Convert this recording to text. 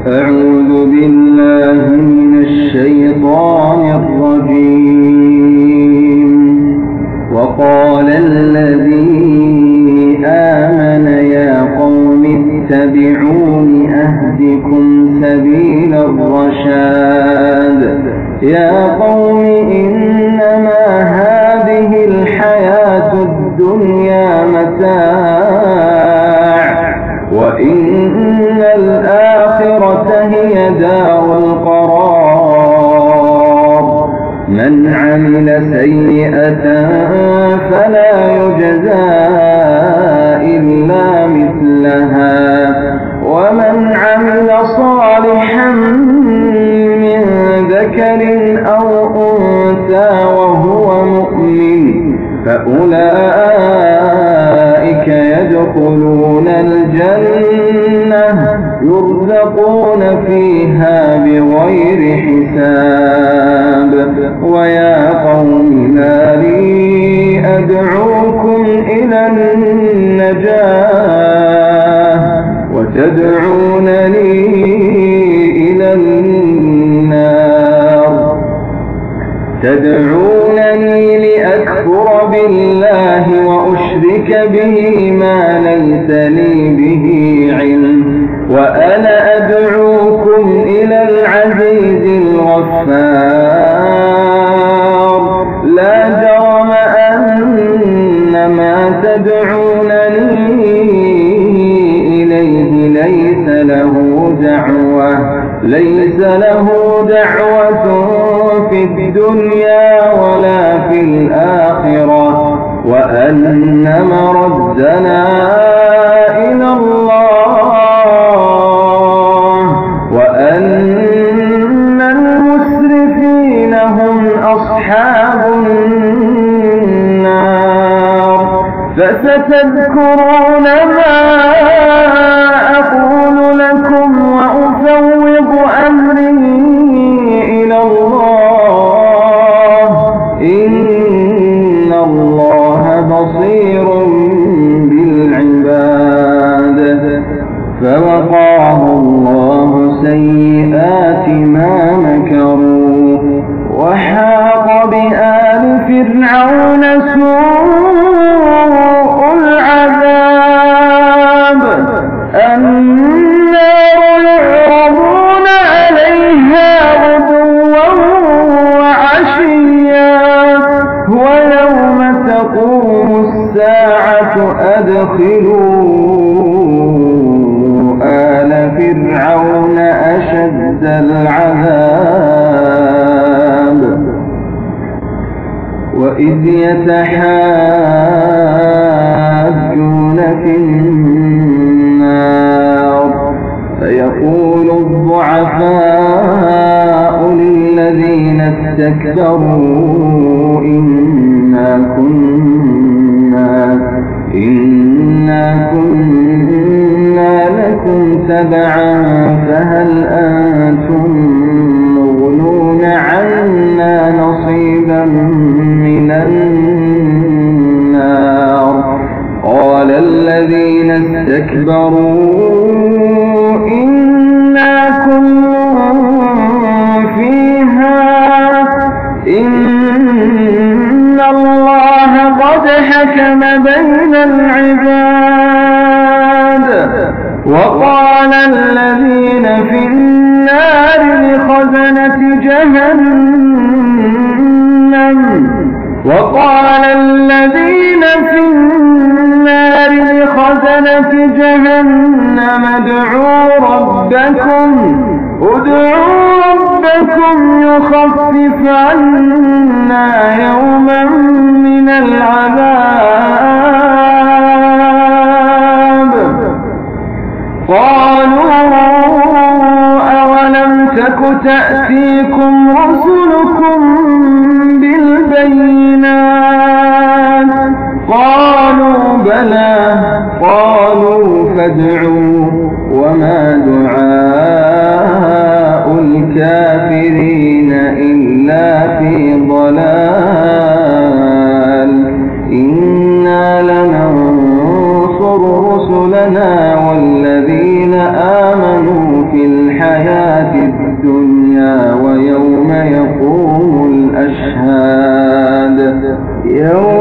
أعوذ بالله من الشيطان الرجيم. وقال الذي آمن يا قوم اتبعون أهدكم سبيل الرشاد. يا قوم إنما هذه الحياة الدنيا متاع وإن الآخرة هي دار القرار. من عمل سيئة فلا يجزى إلا مثلها ومن عمل صالحا من ذكر أو أنثى وهو مؤمن فأولئك يدخلون الجنة يرزقون فيها بغير حساب. ويا قوم ما لي أدعوكم إلى النجاة وتدعونني إلى النار. تدعونني لأكفر بالله وأشرك به ما ليس لي به علم وأنا أدعوكم إلى العزيز الغفار. لا جرم أن ما تدعونني إليه ليس له دعوة في الدنيا ولا في الآخرة وأن مردنا إلى الله وأن المسرفين هم أصحاب النار. فستذكرون ما أقول لكم وأفوض أمري إلى الله إن الله بصير بالعباد. فوقاه الله سيئات ما مكروا وحاق بآل فرعون سوء العذاب. النار يعرضون عليها غدوا وعشيا ويوم تقوم الساعة أدخلوا آل فرعون أشد العذاب. وإذ يتحاجون في النار فيقول الضعفاء للذين استكبروا إنا كنا لكم تبعا فهل أنتم مغنون عنا نصيبا من النار. قال الذين استكبروا إنا كل فيها إن الله قد حكم بين العباد. وقال الذين في النار لخزنة جهنم ادعوا ربكم يخفف عنا يوما من العذاب. قالوا أولم تك تأتيكم رسلكم بالبينات؟ قالوا بلى. قالوا فادعوا وما دعاء الكافرين إلا في ضلال. إنا لننصر رسلنا والذين آمنوا في الحياة يوم